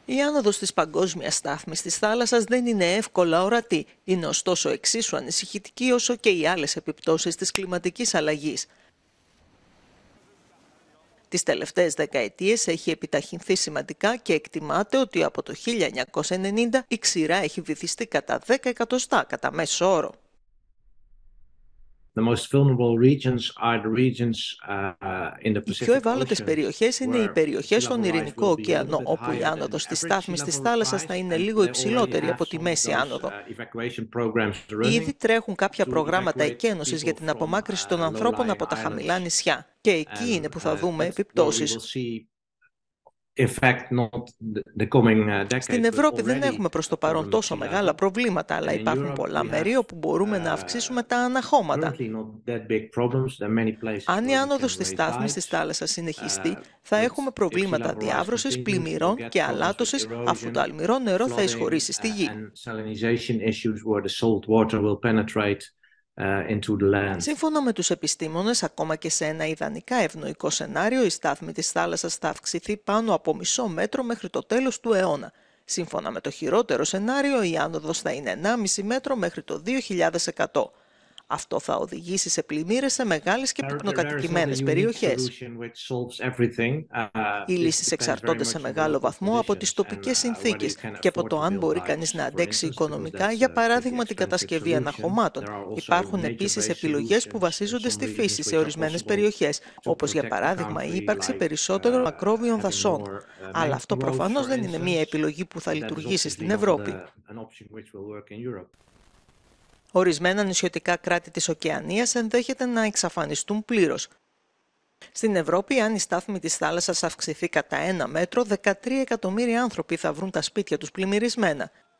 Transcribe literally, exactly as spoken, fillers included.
Η άνοδος της παγκόσμιας στάθμης της θάλασσας δεν είναι εύκολα ορατή. Είναι ωστόσο εξίσου ανησυχητική όσο και οι άλλες επιπτώσεις της κλιματικής αλλαγής. Τις τελευταίες δεκαετίες έχει επιταχυνθεί σημαντικά και εκτιμάται ότι από το χίλια εννιακόσια ενενήντα η ξηρά έχει βυθιστεί κατά δέκα εκατοστά κατά μέσο όρο. Οι πιο ευάλωτες περιοχές είναι οι περιοχές στον Ειρηνικό ωκεανό, όπου η άνοδος της στάθμης της θάλασσας θα είναι λίγο υψηλότερη από τη μέση άνοδο. Ήδη τρέχουν κάποια προγράμματα εκένωσης για την απομάκρυνση των ανθρώπων από τα χαμηλά νησιά και εκεί είναι που θα δούμε επιπτώσεις. Στην Ευρώπη δεν έχουμε προς το παρόν τόσο μεγάλα προβλήματα, αλλά υπάρχουν πολλά μέρη όπου μπορούμε να αυξήσουμε τα αναχώματα. Αν η άνοδος της στάθμης της θάλασσας συνεχιστεί, θα έχουμε προβλήματα διάβρωσης, πλημμυρών και αλάτωσης, αφού το αλμυρό νερό θα εισχωρήσει στη γη. Σύμφωνα με τους επιστήμονες, ακόμα και σε ένα ιδανικά ευνοϊκό σενάριο, η στάθμη της θάλασσας θα αυξηθεί πάνω από μισό μέτρο μέχρι το τέλος του αιώνα. Σύμφωνα με το χειρότερο σενάριο, η άνοδος θα είναι ενάμιση μέτρο μέχρι το δύο χιλιάδες εκατό. Αυτό θα οδηγήσει σε πλημμύρες σε μεγάλες και πυκνοκατοικημένες περιοχές. Οι λύσεις εξαρτώνται σε μεγάλο βαθμό από τις τοπικές συνθήκες και από το αν μπορεί κανείς να αντέξει οικονομικά, για παράδειγμα την κατασκευή αναχωμάτων. Υπάρχουν επίσης επιλογές που βασίζονται στη φύση σε ορισμένες περιοχές, όπως για παράδειγμα η ύπαρξη περισσότερων μακρόβιων δασών. Αλλά αυτό προφανώς δεν είναι μία επιλογή που θα λειτουργήσει στην Ευρώπη. Ορισμένα νησιωτικά κράτη της Οκεανίας ενδέχεται να εξαφανιστούν πλήρως. Στην Ευρώπη, αν η στάθμη της θάλασσας αυξηθεί κατά ένα μέτρο, δεκατρία εκατομμύρια άνθρωποι θα βρουν τα σπίτια τους πλημμυρισμένα.